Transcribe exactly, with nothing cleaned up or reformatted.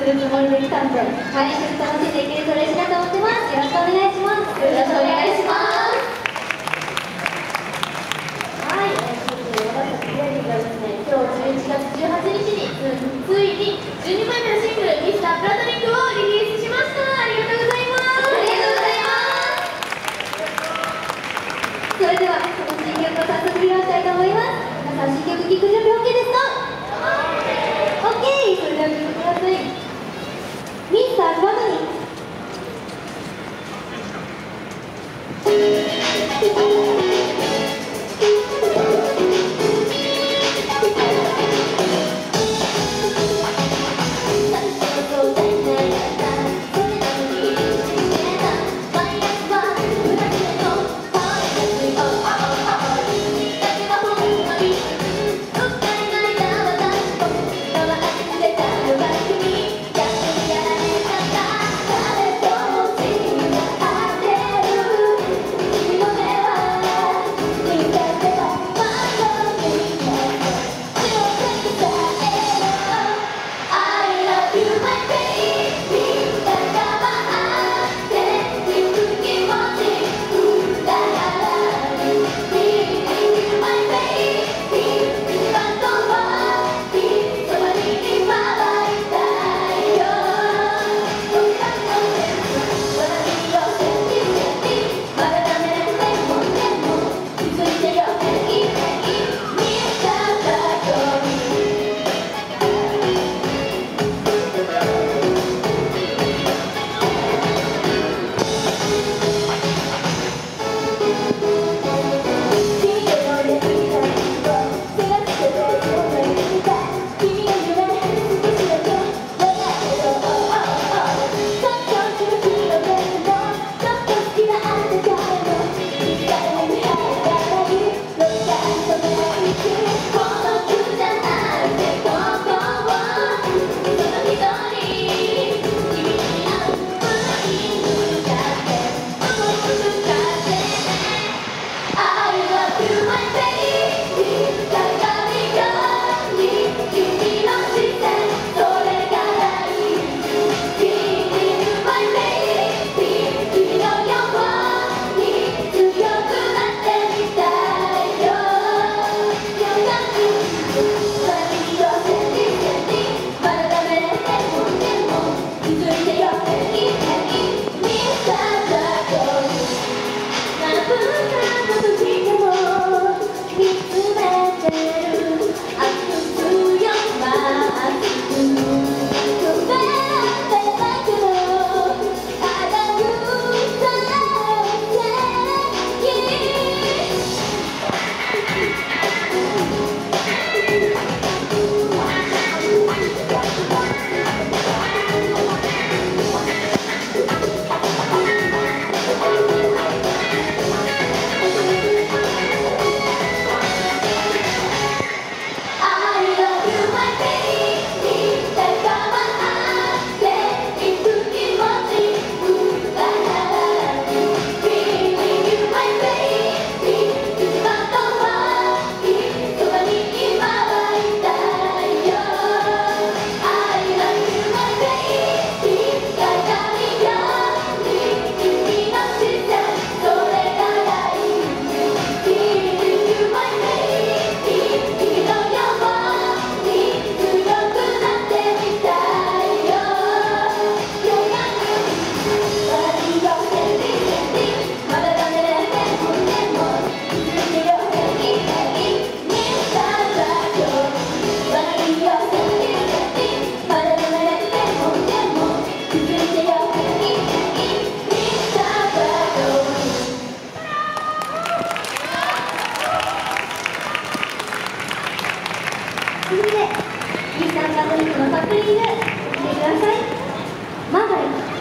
るつもりで来たんで、はい、一緒に楽しんでいけると嬉しいなと思ってます。よろしくお願いします。よろしくお願いします。はい、えー、ということで私たちデビューがですね、今日じゅういちがつじゅうはちにちについにじゅうにまいめのシングル「ミスタープラトニック」をリリースしました。ありがとうございます。ありがとうございます。それではその新曲を早速披露したいと思います。皆さん、新曲聴く準備 OK ですか？ OK。 それでは聴いてください。ミスタープラトニック。続いてミスタープラトニックのカップリング聴いてください。マーガレット。